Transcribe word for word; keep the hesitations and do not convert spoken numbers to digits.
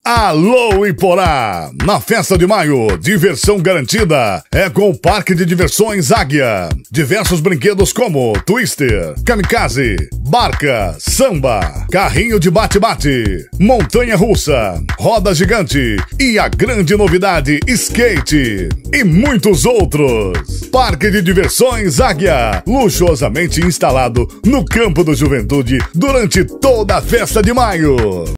Alô Iporá! Na festa de maio, diversão garantida é com o Parque de Diversões Águia. Diversos brinquedos como Twister, Kamikaze, Barca, Samba, Carrinho de Bate-Bate, Montanha Russa, Roda Gigante e a grande novidade, Skate e muitos outros. Parque de Diversões Águia, luxuosamente instalado no Campo do Juventude durante toda a festa de maio.